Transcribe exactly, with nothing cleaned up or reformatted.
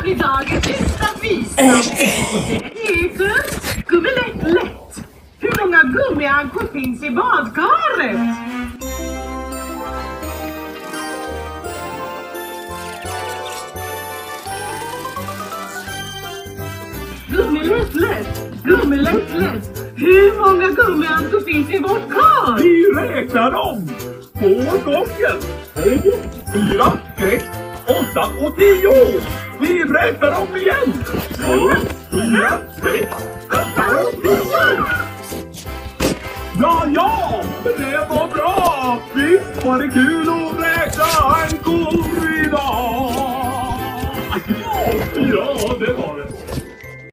vi dagens sista visa. Det heter Gummilätt lätt. Hur många gummiankor finns i badkaret? Gummilätt lätt. Gummilätt lätt. Hur många gummiankor finns i vårt kar? Vi räknar dem. Två gånger. Tre, fyra, sex, åtta och tio. Vi räknar dem igen. Två, fyra, sex, åtta och tio. Ja, ja, det var bra. Visst var det kul att